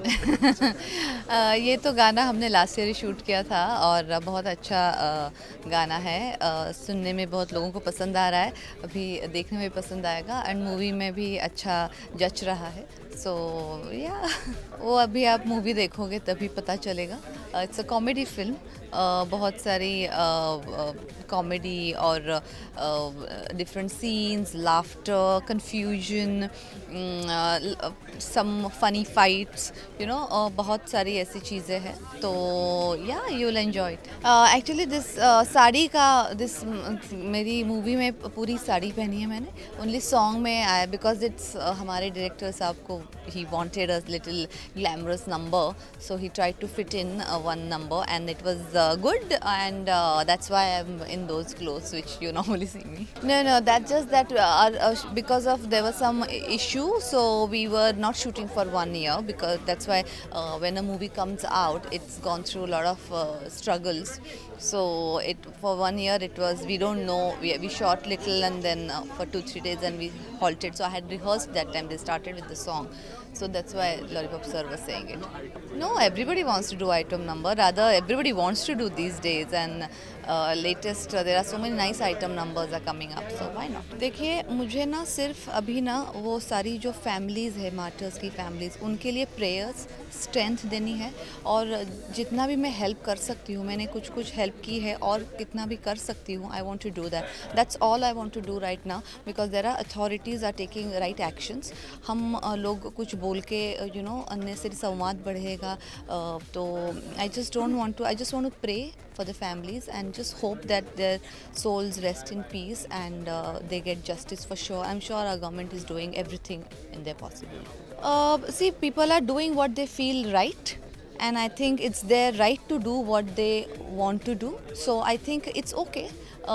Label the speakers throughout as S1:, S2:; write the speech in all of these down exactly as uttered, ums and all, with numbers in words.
S1: अ, ये तो गाना हमने लास्ट ईयर ही शूट किया था और बहुत अच्छा अ, गाना है। अ, सुनने में बहुत लोगों को पसंद आ रहा है, अभी देखने में पसंद आएगा एंड मूवी में भी अच्छा जच रहा है। सो so, या yeah. वो अभी आप मूवी देखोगे तभी पता चलेगा। इट्स अ कॉमेडी फिल्म, बहुत सारी कॉमेडी और different scenes, laughter, confusion, some funny fights, you know, बहुत सारी ऐसी चीज़ें हैं। तो yeah you will enjoy it. Actually this sari का दिस मेरी मूवी में पूरी साड़ी पहनी है मैंने। ओनली सॉन्ग में आया बिकॉज इट्स हमारे डायरेक्टर साहब को he wanted a little glamorous number, so he tried to fit in uh, one number and it was uh, good, and uh, that's why I'm in those clothes which you normally see me. No, no, that's just that uh, our, uh, because of there was some issue, so we were not shooting for one year, because that's why uh, when a movie comes out it's gone through a lot of uh, struggles. So it for one year it was, we don't know, we, we shot little and then uh, for two three days and we halted. So I had rehearsed that time, they started with the song, so that's why Lollipop sir was saying it. No, everybody wants to do item number, rather everybody wants to do these days, and uh, latest uh, there are so many nice item numbers are coming up, so why not. देखिए मुझे ना सिर्फ अभी ना वो सारी जो families है, मार्टर्स की फैमिलीज़, उनके लिए प्रेयर्स, स्ट्रेंथ देनी है, और जितना भी मैं हेल्प कर सकती हूँ, मैंने कुछ कुछ हेल्प की है और कितना भी कर सकती हूँ, I want to do that. That's all I want to do right now, because there are authorities are taking right actions. हम uh, लोग कुछ बोल के यू नो अननेसेसरी संवाद बढ़ेगा, uh, तो I just don't want to, I just want to pray for the families and just hope that their souls rest in peace and uh, they get justice for sure. I'm sure our government is doing everything in their possible. Uh, see, people are doing what they feel right, and I think it's their right to do what they want to do. So I think it's okay.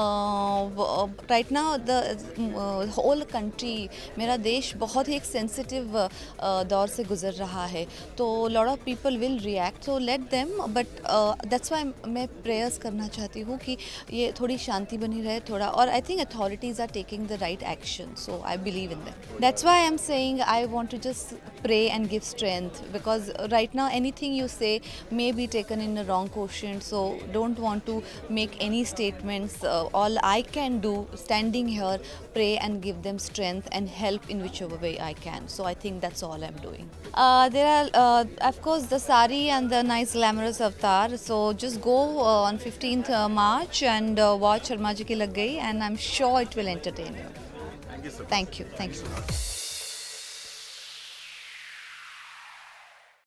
S1: Right now the whole country, मेरा देश बहुत ही एक sensitive uh, दौर से गुजर रहा है, तो lot of people will react, so let them, but that's why मैं प्रेयर्स करना चाहती हूँ कि ये थोड़ी शांति बनी रहे थोड़ा, और I think authorities are taking the right action, so I believe in that. That's why I am saying I want to just pray and give strength, because right now anything you say may be taken in a wrong quotient, so don't want to make any statements. Uh, all I can do standing here, pray and give them strength and help in whichever way I can. So I think that's all I'm doing. Uh, there are uh, of course the sari and the nice glamorous avatar, so just go uh, on fifteenth uh, March and uh, watch Harma Ji Ki Lag Gayi, and I'm sure it will entertain you.
S2: Thank you so much.
S1: Thank you. Thank you.